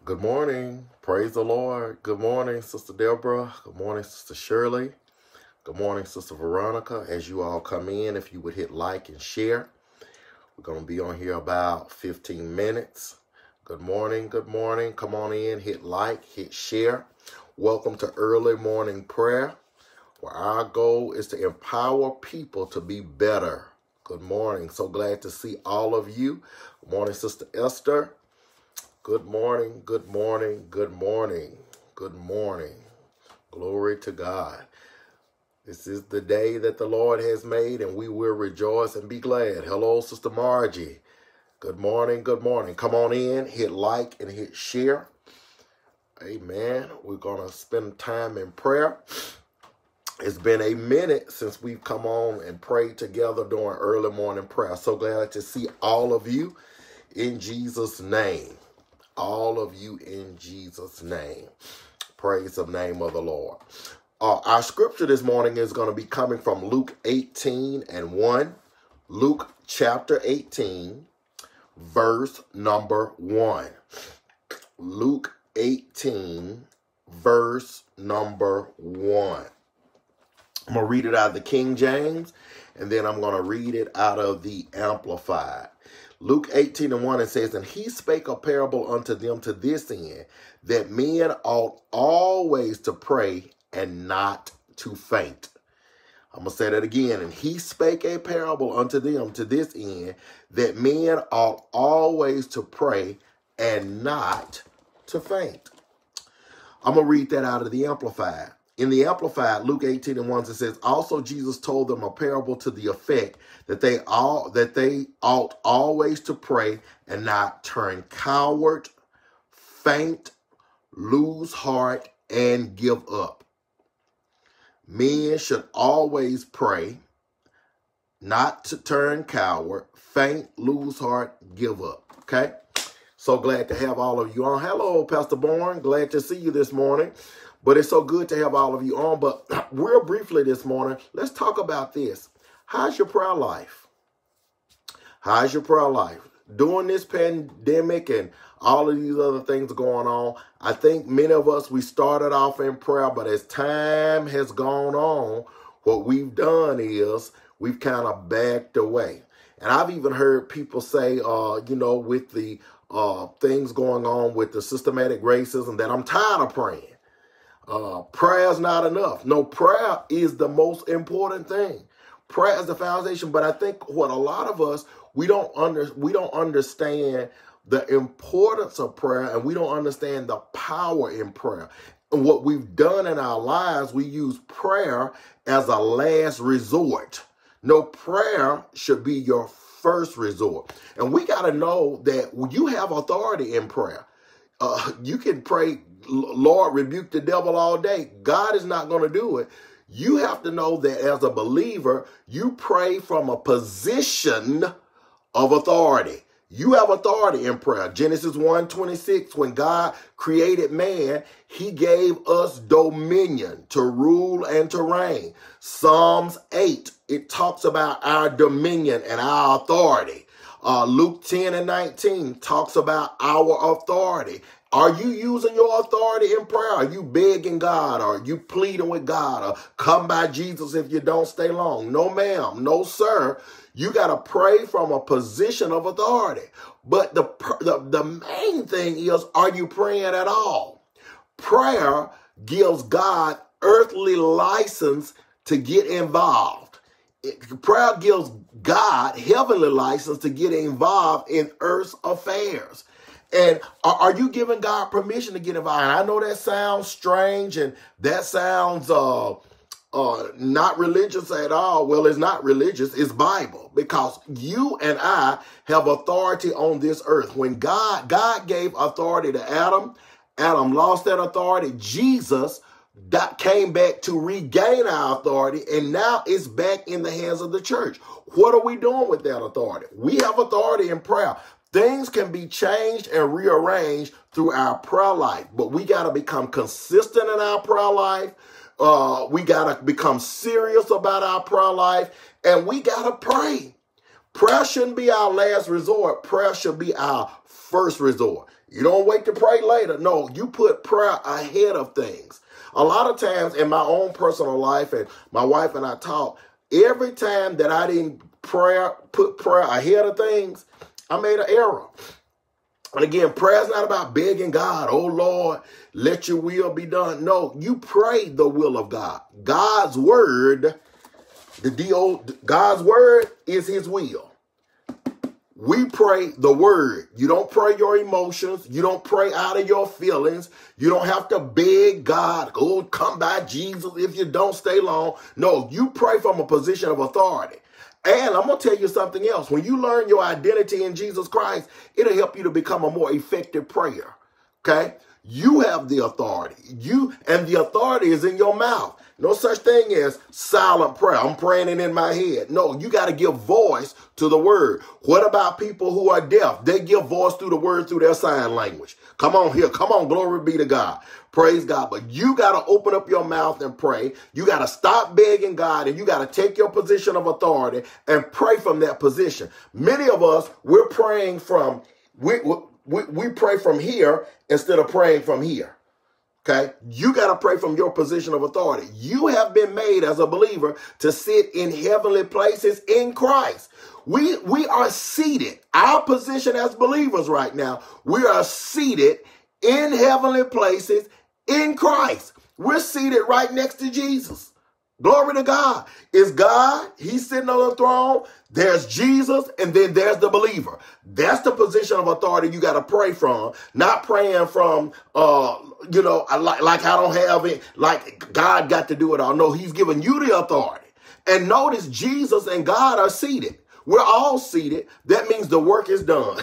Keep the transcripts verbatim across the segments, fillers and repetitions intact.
Good morning. Praise the Lord. Good morning, Sister Deborah. Good morning, Sister Shirley. Good morning, Sister Veronica. As you all come in, if you would hit like and share. We're going to be on here about fifteen minutes. Good morning. Good morning. Come on in, hit like, hit share. Welcome to Early Morning Prayer, where our goal is to empower people to be better. Good morning. So glad to see all of you. Good morning, Sister Esther. Good morning, good morning, good morning, good morning. Glory to God. This is the day that the Lord has made, and we will rejoice and be glad. Hello, Sister Margie. Good morning, good morning. Come on in, hit like and hit share. Amen. We're going to spend time in prayer. It's been a minute since we've come on and prayed together during early morning prayer. So glad to see all of you in Jesus' name. All of you in Jesus' name. Praise the name of the Lord. Uh, our scripture this morning is going to be coming from Luke eighteen and one. Luke chapter eighteen, verse number one. Luke eighteen, verse number one. I'm going to read it out of the King James, and then I'm going to read it out of the Amplified. Luke eighteen and one, it says, "And he spake a parable unto them to this end, that men ought always to pray and not to faint." I'm going to say that again. "And he spake a parable unto them to this end, that men ought always to pray and not to faint." I'm going to read that out of the Amplified. In the Amplified, Luke eighteen and one, it says, "Also Jesus told them a parable to the effect that they all that they ought always to pray and not turn coward, faint, lose heart, and give up. Men should always pray, not to turn coward, faint, lose heart, give up." Okay? So glad to have all of you on. Hello, Pastor Bourne. Glad to see you this morning. But it's so good to have all of you on. But real briefly this morning, let's talk about this. How's your prayer life? How's your prayer life? During this pandemic and all of these other things going on, I think many of us, we started off in prayer, but as time has gone on, what we've done is we've kind of backed away. And I've even heard people say, uh, you know, with the uh, things going on with the systematic racism, that I'm tired of praying. Uh, prayer is not enough. No, prayer is the most important thing. Prayer is the foundation. But I think what a lot of us, we don't under we don't understand the importance of prayer, and we don't understand the power in prayer. And what we've done in our lives, we use prayer as a last resort. No, prayer should be your first resort. And we got to know that you have authority in prayer. Uh, you can pray, "Lord, rebuke the devil," all day. God is not going to do it. You have to know that as a believer, you pray from a position of authority. You have authority in prayer. Genesis one twenty-six, when God created man, he gave us dominion to rule and to reign. Psalms eight, it talks about our dominion and our authority. Uh, Luke ten and nineteen talks about our authority. Are you using your authority in prayer? Are you begging God? Are you pleading with God? Or come by Jesus if you don't stay long? No, ma'am. No, sir. You got to pray from a position of authority. But the, the, the main thing is, are you praying at all? Prayer gives God earthly license to get involved. It, prayer gives God heavenly license to get involved in earth's affairs. And are, are you giving God permission to get involved? And I know that sounds strange, and that sounds uh, uh, not religious at all. Well, it's not religious. It's Bible, because you and I have authority on this earth. When God, God gave authority to Adam, Adam lost that authority. Jesus that came back to regain our authority, and now it's back in the hands of the church. What are we doing with that authority? We have authority in prayer. Things can be changed and rearranged through our prayer life, but we got to become consistent in our prayer life. Uh, we got to become serious about our prayer life, and we got to pray. Prayer shouldn't be our last resort. Prayer should be our first resort. You don't wait to pray later. No, you put prayer ahead of things. A lot of times in my own personal life, and my wife and I talk, every time that I didn't prayer, put prayer ahead of things, I made an error. And again, prayer is not about begging God, oh Lord, let your will be done. No, you pray the will of God. God's word, the D O, God's word is his will. We pray the word. You don't pray your emotions. You don't pray out of your feelings. You don't have to beg God, oh, come by Jesus if you don't stay long. No, you pray from a position of authority. And I'm going to tell you something else. When you learn your identity in Jesus Christ, it'll help you to become a more effective prayer. Okay? You have the authority. You and the authority is in your mouth. No such thing as silent prayer. I'm praying it in my head. No, you got to give voice to the word. What about people who are deaf? They give voice through the word through their sign language. Come on here. Come on. Glory be to God. Praise God. But you got to open up your mouth and pray. You got to stop begging God, and you got to take your position of authority and pray from that position. Many of us, we're praying from, we, we, we pray from here instead of praying from here. Okay, you got to pray from your position of authority. You have been made as a believer to sit in heavenly places in Christ. We, we are seated. Our position as believers right now, we are seated in heavenly places in Christ. We're seated right next to Jesus. Glory to God. Is God, he's sitting on the throne. There's Jesus, and then there's the believer. That's the position of authority you got to pray from, not praying from, uh, you know, like, like I don't have it, like God got to do it all. No, he's given you the authority. And notice Jesus and God are seated. We're all seated. That means the work is done.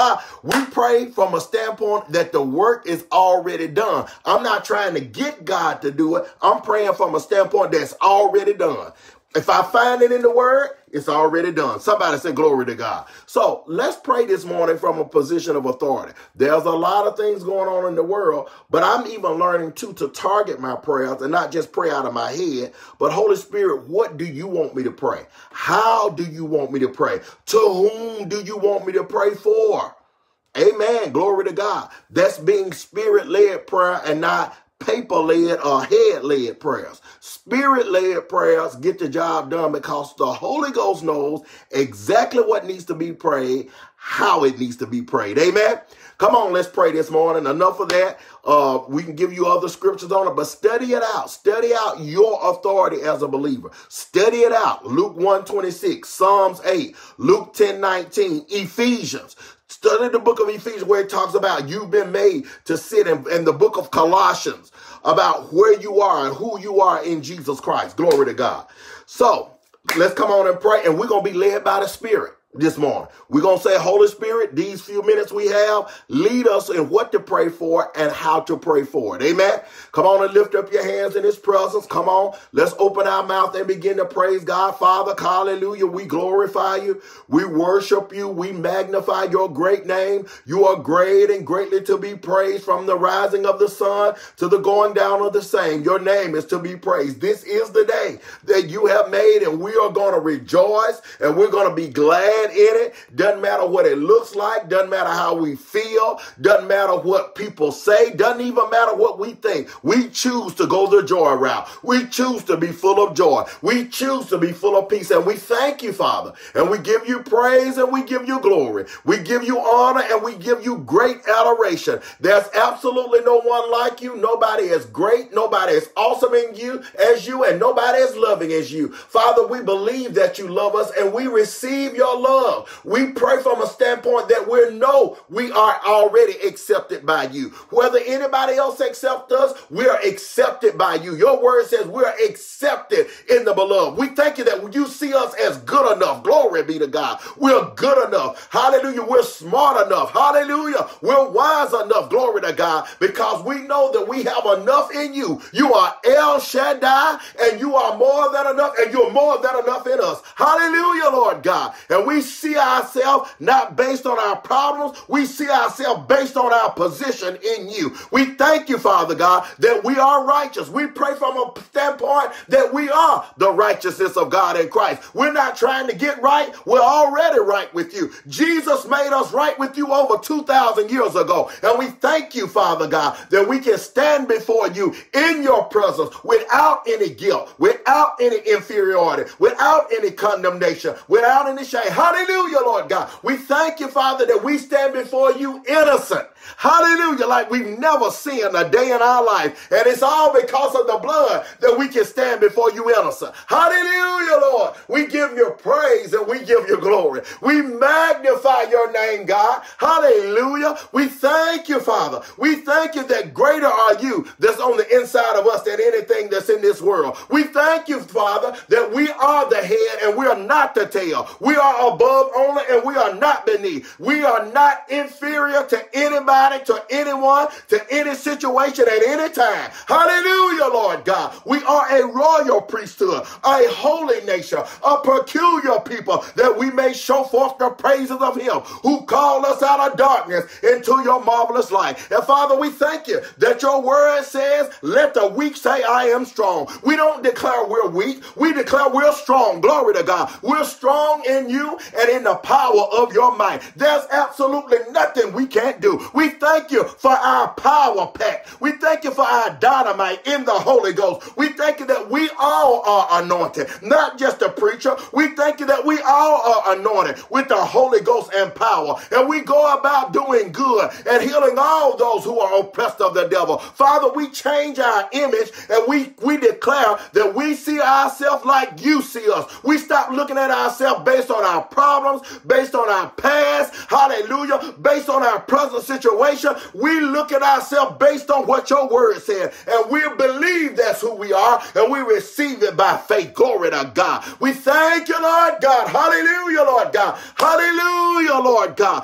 We pray from a standpoint that the work is already done. I'm not trying to get God to do it. I'm praying from a standpoint that's already done. If I find it in the word, it's already done. Somebody say glory to God. So let's pray this morning from a position of authority. There's a lot of things going on in the world, but I'm even learning too to target my prayers and not just pray out of my head. But Holy Spirit, what do you want me to pray? How do you want me to pray? To whom do you want me to pray for? Amen. Glory to God. That's being spirit-led prayer and not paper-led or head-led prayers. Spirit-led prayers get the job done because the Holy Ghost knows exactly what needs to be prayed, how it needs to be prayed. Amen? Come on, let's pray this morning. Enough of that. Uh, we can give you other scriptures on it, but study it out. Study out your authority as a believer. Study it out. Luke one twenty-six, Psalms eight, Luke ten nineteen, Ephesians. Study the book of Ephesians where it talks about you've been made to sit in, in the book of Colossians about where you are and who you are in Jesus Christ. Glory to God. So let's come on and pray, and we're going to be led by the Spirit this morning. We're going to say, Holy Spirit, these few minutes we have, lead us in what to pray for and how to pray for it. Amen. Come on and lift up your hands in his presence. Come on. Let's open our mouth and begin to praise God. Father, hallelujah. We glorify you. We worship you. We magnify your great name. You are great and greatly to be praised from the rising of the sun to the going down of the same. Your name is to be praised. This is the day that you have made, and we are going to rejoice and we're going to be glad in it. Doesn't matter what it looks like. Doesn't matter how we feel. Doesn't matter what people say. Doesn't even matter what we think. We choose to go the joy route. We choose to be full of joy. We choose to be full of peace. And we thank you, Father. And we give you praise and we give you glory. We give you honor and we give you great adoration. There's absolutely no one like you. Nobody as great. Nobody as awesome in you as you. And nobody as loving as you. Father, we believe that you love us and we receive your love. Love. We pray from a standpoint that we know we are already accepted by you. Whether anybody else accepts us, we are accepted by you. Your word says we are accepted in the beloved. We thank you that you see us as good enough. Glory be to God. We're good enough. Hallelujah. We're smart enough. Hallelujah. We're wise enough. Glory to God. Because we know that we we have enough in you. You are El Shaddai, and you are more than enough, and you're more than enough in us. Hallelujah, Lord God. And we see ourselves not based on our problems. We see ourselves based on our position in you. We thank you, Father God, that we are righteous. We pray from a standpoint that we are the righteousness of God in Christ. We're not trying to get right. We're already right with you. Jesus made us right with you over two thousand years ago. And we thank you, Father God, that we can stand before you in your presence without any guilt, without any inferiority, without any condemnation, without any shame. Hallelujah, Lord God. We thank you, Father, that we stand before you innocent. Hallelujah, like we've never sinned a day in our life. And it's all because of the blood that we can stand before you innocent. Hallelujah, Lord. We give you praise and we give you glory. We magnify your name, God. Hallelujah. We thank you, Father. We thank you that greater are you that's on the inside of us than anything that's in this world. We thank you, Father, that we are the head and we are not the tail. We are above only and we are not beneath. We are not inferior to anybody, to anyone, to any situation at any time. Hallelujah, Lord God. We are a royal priesthood, a holy nation, a peculiar people, that we may show forth the praises of him who called us out of darkness into your marvelous light. And Father, we thank you that your word says, let the weak say I am strong. We don't declare we're weak. We declare we're strong. Glory to God. We're strong in you and in the power of your might. There's absolutely nothing we can't do. We thank you for our power pack. We thank you for our dynamite in the Holy Ghost. We thank you that we all are anointed, not just the preacher. We thank you that we all are anointed with the Holy Ghost and power. And we go about doing good and healing all those who are oppressed of the devil. Father, we change our image and we, we declare that we see ourselves like you see us. We stop looking at ourselves based on our problems, based on our past, hallelujah, based on our present situation. We look at ourselves based on what your word said, and we believe that's who we are, and we receive it by faith. Glory to God. We thank you, Lord God. Hallelujah, Lord God. Hallelujah, Lord God.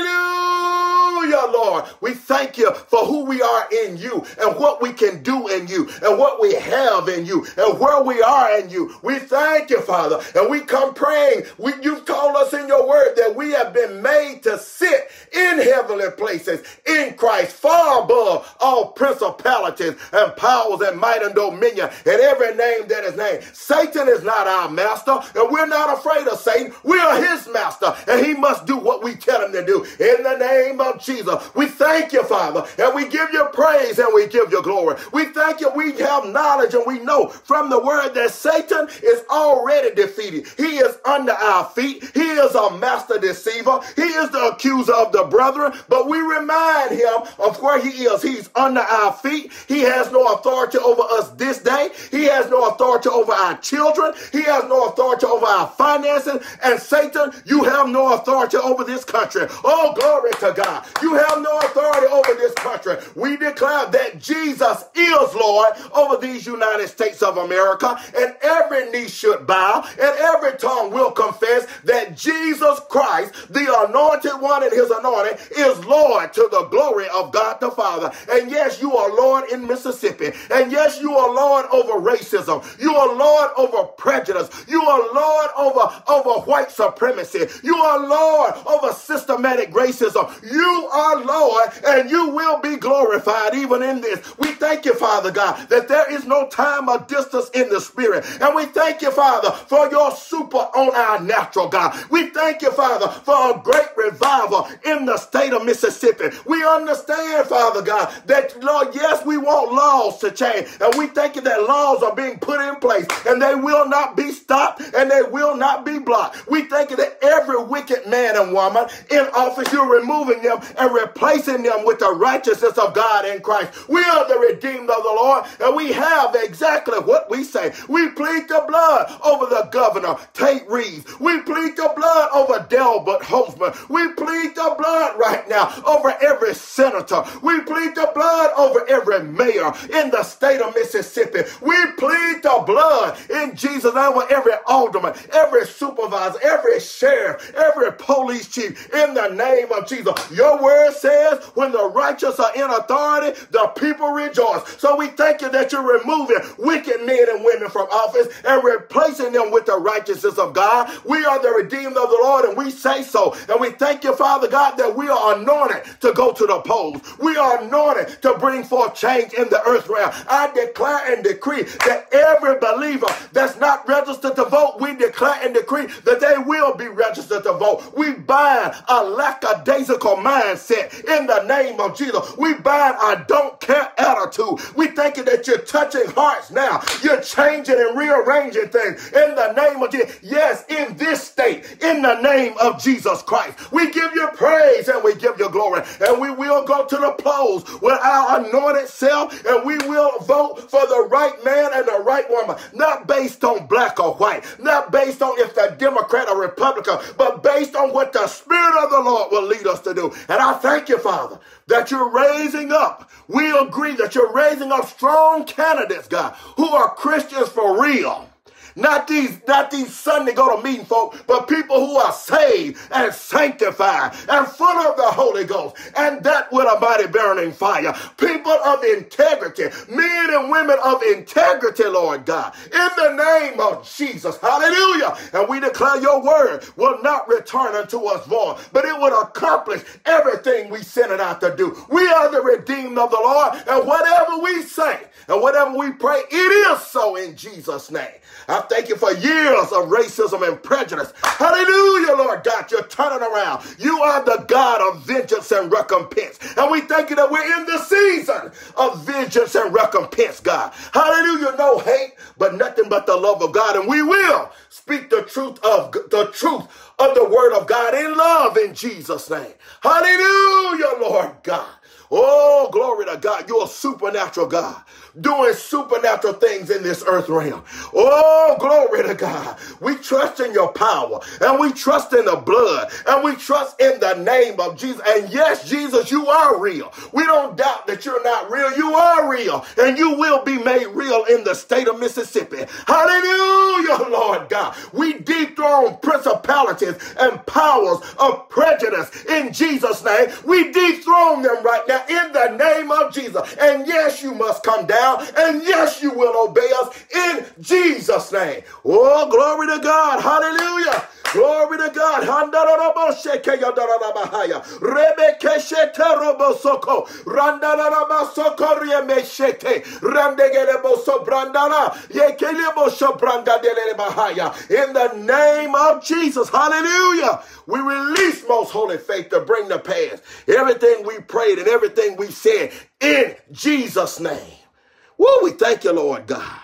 Hallelujah, Lord. We thank you for who we are in you and what we can do in you and what we have in you and where we are in you. We thank you, Father, and we come praying. We, you've told us in your word that we have been made to sit in heavenly places in Christ, far above all principalities and powers and might and dominion and every name that is named. Satan is not our master, and we're not afraid of Satan. We are his master, and he must do what we tell him to do. In the name of Jesus, we thank you, Father, and we give you praise and we give you glory. We thank you. We have knowledge and we know from the word that Satan is already defeated. He is under our feet. He is a master deceiver. He is the accuser of the brethren, but we remind him of where he is. He's under our feet. He has no authority over us this day. He has no authority over our children. He has no authority over our finances. And Satan, you have no authority over this country. Oh, glory to God. You have no authority over this country. We declare that Jesus is Lord over these United States of America, and every knee should bow and every tongue will confess that Jesus Christ, the anointed one and his anointing, is Lord to the glory of God the Father. And yes, you are Lord in Mississippi. And yes, you are Lord over racism. You are Lord over prejudice. You are Lord over, over white supremacy. You are Lord over systematic racism. You are Lord, and you will be glorified even in this. We thank you, Father God, that there is no time or distance in the spirit. And we thank you, Father, for your super on our natural, God. We thank you, Father, for a great revival in the state of Mississippi. We understand, Father God, that, Lord, yes, we want laws to change. And we thank you that laws are being put in place and they will not be stopped and they will not be blocked. We thank you that every wicked man and woman in office, you're removing them and replacing them with the righteousness of God in Christ. We are the redeemed of the Lord, and we have exactly what we say. We plead the blood over the governor, Tate Reeves. We plead the blood over Delbert Hoseman. We plead the blood right now over every senator. We plead the blood over every mayor in the state of Mississippi. We plead the blood in Jesus' name over every alderman, every supervisor, every sheriff, every police chief in the name of Jesus. Your word word says when the righteous are in authority, the people rejoice. So we thank you that you're removing wicked men and women from office and replacing them with the righteousness of God. We are the redeemed of the Lord, and we say so. And we thank you, Father God, that we are anointed to go to the polls. We are anointed to bring forth change in the earth realm. I declare and decree that every believer that's not registered to vote, we declare and decree that they will be registered to vote. We bind a lackadaisical mindset in the name of Jesus. We bind a don't care attitude. We thank you that you're touching hearts now. You're changing and rearranging things in the name of Jesus. Yes, in this state, in the name of Jesus Christ, we give you praise and we give you glory. And we will go to the polls with our anointed self, and we will vote for the right man and the right woman, not based on black or white, not based on if they're Democrat or Republican, but based on what the Spirit of the Lord will lead us to do. And I thank you, Father, that you're raising up. We agree that you're raising up strong candidates, God, who are Christians for real. Not these, not these Sunday go to meeting folk, but people who are saved and sanctified and full of the Holy Ghost, and that with a mighty burning fire. People of integrity, men and women of integrity, Lord God, in the name of Jesus. Hallelujah. And we declare your word will not return unto us void, but it will accomplish everything we sent it out to do. We are the redeemed of the Lord, and whatever we say and whatever we pray, it is so in Jesus' name. I thank you for years of racism and prejudice. Hallelujah, Lord God, you're turning around. You are the God of vengeance and recompense. And we thank you that we're in the season of vengeance and recompense, God. Hallelujah, no hate, but nothing but the love of God. And we will speak the truth of the truth of the word of God in love in Jesus' name. Hallelujah, Lord God. Oh, glory to God. You're a supernatural God, doing supernatural things in this earth realm. Oh, glory to God. We trust in your power, and we trust in the blood, and we trust in the name of Jesus. And yes, Jesus, you are real. We don't doubt that you're not real. You are real, and you will be made real in the state of Mississippi. Hallelujah, Lord God. We dethrone principalities and powers of prejudice in Jesus' name. We dethrone them right now in the name of Jesus. And yes, you must come down, and yes, you will obey us in Jesus' name. Oh, glory to God. Hallelujah. Glory to God. In the name of Jesus. Hallelujah. We release most holy faith to bring to pass everything we prayed and everything we said in Jesus' name. Woo, we thank you, Lord God.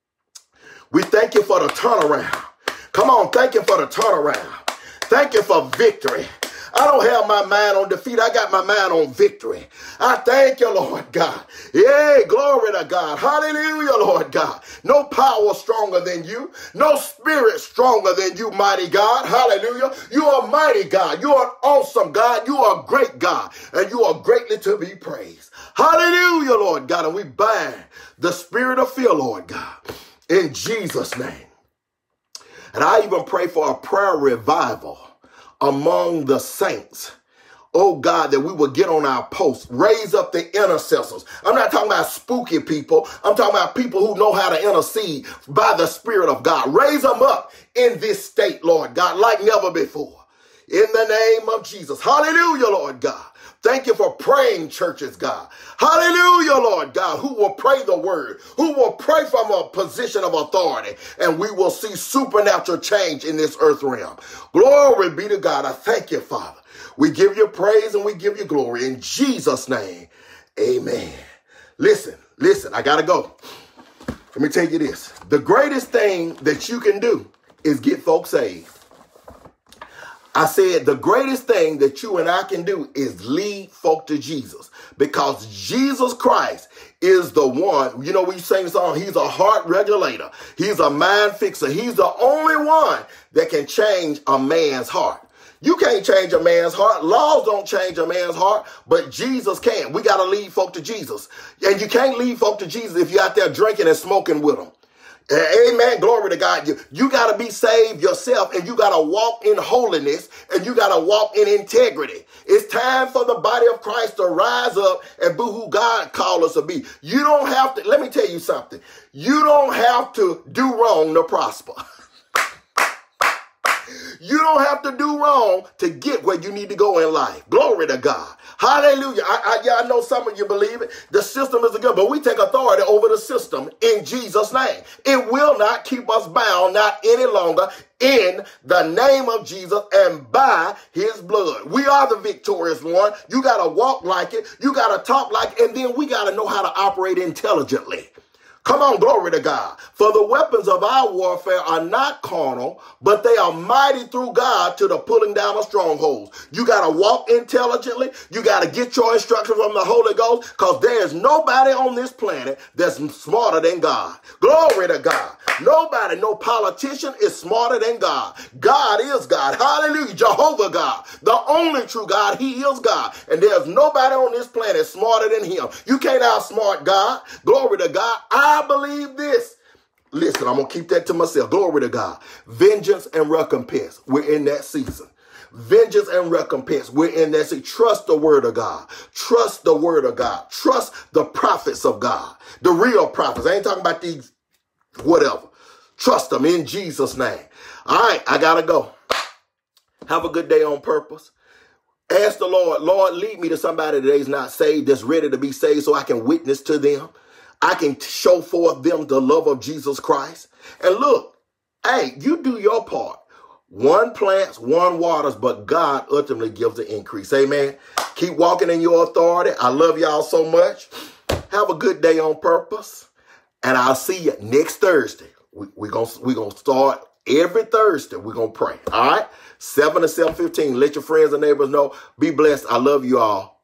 We thank you for the turnaround. Come on, thank you for the turnaround. Thank you for victory. I don't have my mind on defeat. I got my mind on victory. I thank you, Lord God. Yay, glory to God. Hallelujah, Lord God. No power stronger than you. No spirit stronger than you, mighty God. Hallelujah. You are mighty God. You are awesome God. You are great God. And you are greatly to be praised. Hallelujah, Lord God. And we bind the spirit of fear, Lord God, in Jesus' name. And I even pray for a prayer revival among the saints. Oh God, that we will get on our posts, raise up the intercessors. I'm not talking about spooky people. I'm talking about people who know how to intercede by the Spirit of God. Raise them up in this state, Lord God, like never before. In the name of Jesus. Hallelujah, Lord God. Thank you for praying churches, God. Hallelujah, Lord God, who will pray the word, who will pray from a position of authority, and we will see supernatural change in this earth realm. Glory be to God. I thank you, Father. We give you praise and we give you glory in Jesus' name. Amen. Listen, listen, I got to go. Let me tell you this. The greatest thing that you can do is get folks saved. I said the greatest thing that you and I can do is lead folk to Jesus, because Jesus Christ is the one. You know, we sing the song, he's a heart regulator. He's a mind fixer. He's the only one that can change a man's heart. You can't change a man's heart. Laws don't change a man's heart, but Jesus can. We got to lead folk to Jesus. And you can't lead folk to Jesus if you're out there drinking and smoking with them. Amen. Glory to God. You, you got to be saved yourself, and you got to walk in holiness, and you got to walk in integrity. It's time for the body of Christ to rise up and be who God called us to be. You don't have to, let me tell you something. You don't have to do wrong to prosper. You don't have to do wrong to get where you need to go in life. Glory to God. Hallelujah. I, I, yeah, I know some of you believe it. The system is good, but we take authority over the system in Jesus' name. It will not keep us bound, not any longer, in the name of Jesus and by his blood. We are the victorious one. You got to walk like it. You got to talk like it. And then we got to know how to operate intelligently. Come on, glory to God. For the weapons of our warfare are not carnal, but they are mighty through God to the pulling down of strongholds. You got to walk intelligently. You got to get your instruction from the Holy Ghost, because there is nobody on this planet that's smarter than God. Glory to God. Nobody, no politician is smarter than God. God is God. Hallelujah. Jehovah God, the only true God. He is God. And there's nobody on this planet smarter than him. You can't outsmart God. Glory to God. I believe this. Listen, I'm going to keep that to myself. Glory to God. Vengeance and recompense. We're in that season. Vengeance and recompense. We're in that season. Trust the word of God. Trust the word of God. Trust the prophets of God. The real prophets. I ain't talking about these whatever. Trust them in Jesus' name. All right, I got to go. Have a good day on purpose. Ask the Lord, Lord, lead me to somebody that is not saved, that's ready to be saved, so I can witness to them. I can show forth them the love of Jesus Christ. And look, hey, you do your part. One plants, one waters, but God ultimately gives the increase. Amen. Keep walking in your authority. I love y'all so much. Have a good day on purpose. And I'll see you next Thursday. We're we going we gonna start every Thursday. We're going to pray. All right? seven to seven fifteen. Let your friends and neighbors know. Be blessed. I love you all.